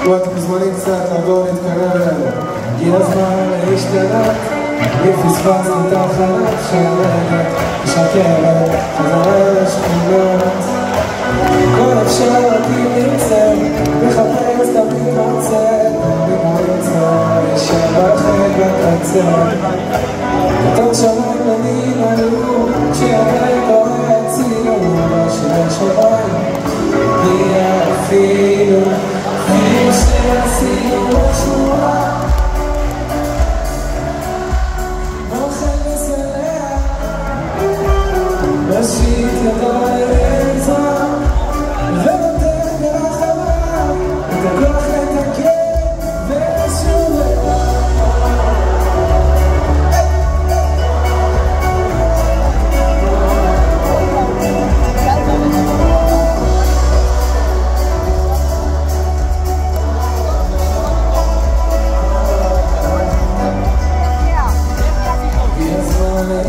ואתם מוזמנים קצת לבוא להתקרב אלינו. הגיע הזמן להשתנות, לפספס את החלק שהרגע משקרת חזרה לשכונות. כל אפשרותי נמצא, מחפש תמיד מרצה, תמיד מרצה, ישבחת בקצה. בתות שמיים אני מלאו, כשהבית רואה ציון, בשביל שמיים, נהיה אפילו שעשינו בשורה מוחל וסלע משיט ידו אל עזרה ונותן ברחבה את הכוח לתקן ולשוב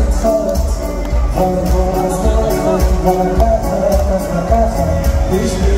אבל ככה, אז ככה, בשביל